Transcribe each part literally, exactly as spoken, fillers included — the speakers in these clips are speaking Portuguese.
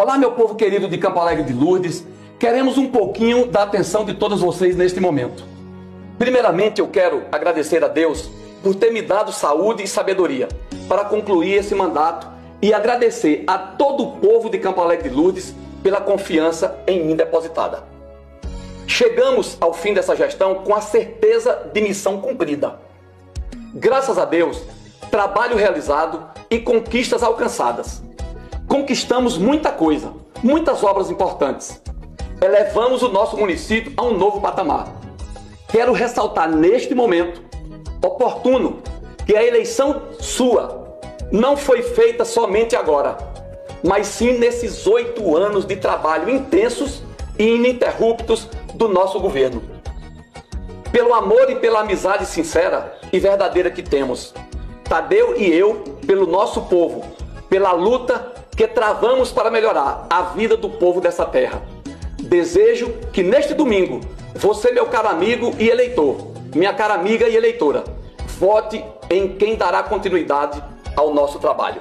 Olá, meu povo querido de Campo Alegre de Lourdes. Queremos um pouquinho da atenção de todos vocês neste momento. Primeiramente, eu quero agradecer a Deus por ter me dado saúde e sabedoria para concluir esse mandato e agradecer a todo o povo de Campo Alegre de Lourdes pela confiança em mim depositada. Chegamos ao fim dessa gestão com a certeza de missão cumprida. Graças a Deus, trabalho realizado e conquistas alcançadas. Conquistamos muita coisa, muitas obras importantes. Elevamos o nosso município a um novo patamar. Quero ressaltar neste momento oportuno que a eleição sua não foi feita somente agora, mas sim nesses oito anos de trabalho intensos e ininterruptos do nosso governo. Pelo amor e pela amizade sincera e verdadeira que temos, Tadeu e eu, pelo nosso povo, pela luta que travamos para melhorar a vida do povo dessa terra. Desejo que neste domingo, você, meu caro amigo e eleitor, minha cara amiga e eleitora, vote em quem dará continuidade ao nosso trabalho.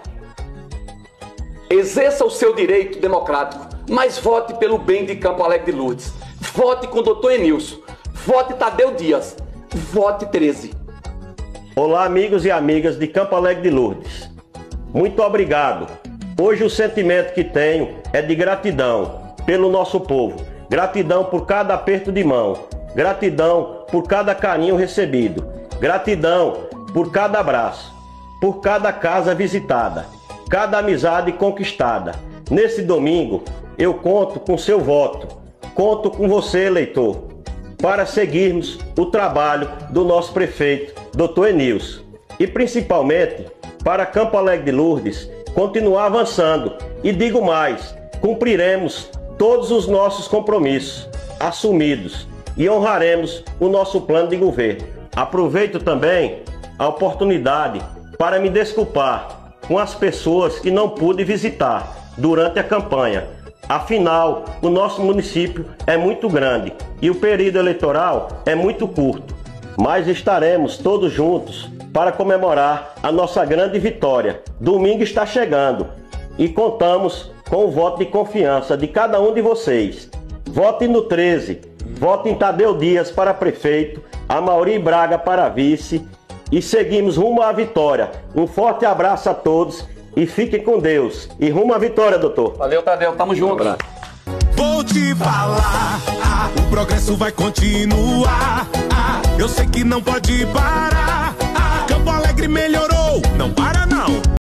Exerça o seu direito democrático, mas vote pelo bem de Campo Alegre de Lourdes. Vote com o doutor Enilson. Vote Tadeu Dias. Vote treze. Olá, amigos e amigas de Campo Alegre de Lourdes. Muito obrigado. Hoje o sentimento que tenho é de gratidão pelo nosso povo. Gratidão por cada aperto de mão. Gratidão por cada carinho recebido. Gratidão por cada abraço. Por cada casa visitada. Cada amizade conquistada. Nesse domingo, eu conto com seu voto. Conto com você, eleitor, para seguirmos o trabalho do nosso prefeito, doutor Enilson. E principalmente para Campo Alegre de Lourdes continuar avançando. E digo mais, cumpriremos todos os nossos compromissos assumidos e honraremos o nosso plano de governo. Aproveito também a oportunidade para me desculpar com as pessoas que não pude visitar durante a campanha. Afinal, o nosso município é muito grande e o período eleitoral é muito curto. Mas estaremos todos juntos para comemorar a nossa grande vitória. Domingo está chegando e contamos com o voto de confiança de cada um de vocês. Vote no treze, vote em Tadeu Dias para prefeito, Amaury Braga para vice e seguimos rumo à vitória. Um forte abraço a todos e fiquem com Deus. E rumo à vitória, doutor. Valeu, Tadeu. Tamo junto. Um Vou te falar, ah, o progresso vai continuar. Ah, eu sei que não pode parar. Ah, Campo Alegre melhorou, não para não.